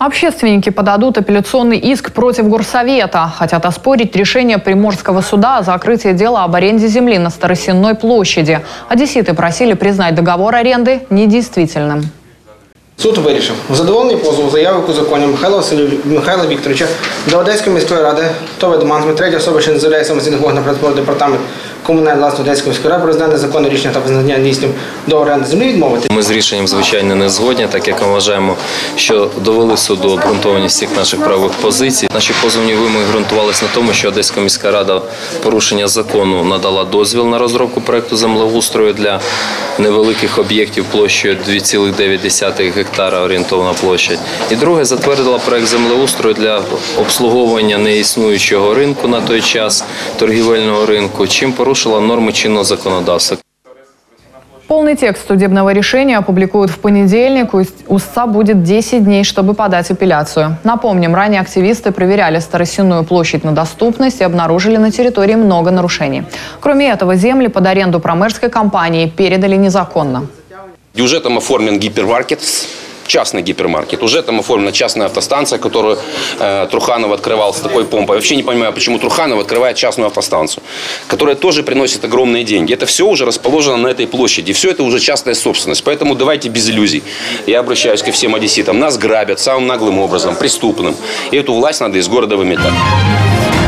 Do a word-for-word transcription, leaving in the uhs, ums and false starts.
Общественники подадут апелляционный иск против горсовета. Хотят оспорить решение Приморского суда о закрытии дела об аренде земли на Старосенной площади. Одесситы просили признать договор аренды недействительным. Суд вирішив задоволений позову заяву законів Михайла Михайла Вікторовича до Одеської міської ради, то відоманство третя особа, що не заявляє самостійних вимог на працювати департамент комунальної власності Одеської міської ради, президент незаконне рішення та визнання дійсним до оренди землі відмовити. Ми з рішенням, звичайно, не згодні, так як ми вважаємо, що довели суду обґрунтованість всіх наших правових позицій. Наші позовні вимоги ґрунтувалися на тому, що Одеська міська рада порушення закону надала дозвіл на розробку проєкту землеустрою для невеликих об'єктів площею дві цілих дев'ять десятих гектара орієнтовна площадь. І друге, затвердила проєкт землеустрою для обслуговування неіснуючого ринку на той час, торгівельного ринку, чим порушила норми чинного законодавства. Полный текст судебного решения опубликуют в понедельник. У истца будет десять дней, чтобы подать апелляцию. Напомним, ранее активисты проверяли Старосенную площадь на доступность и обнаружили на территории много нарушений. Кроме этого, земли под аренду промышленной компании передали незаконно. Уже там оформлен гипермаркет, частный гипермаркет. Уже там оформлена частная автостанция, которую э, Труханов открывал с такой помпой. Вообще не понимаю, почему Труханов открывает частную автостанцию, которая тоже приносит огромные деньги. Это все уже расположено на этой площади. Все это уже частная собственность. Поэтому давайте без иллюзий. Я обращаюсь ко всем одесситам. Нас грабят самым наглым образом, преступным. И эту власть надо из города выметать.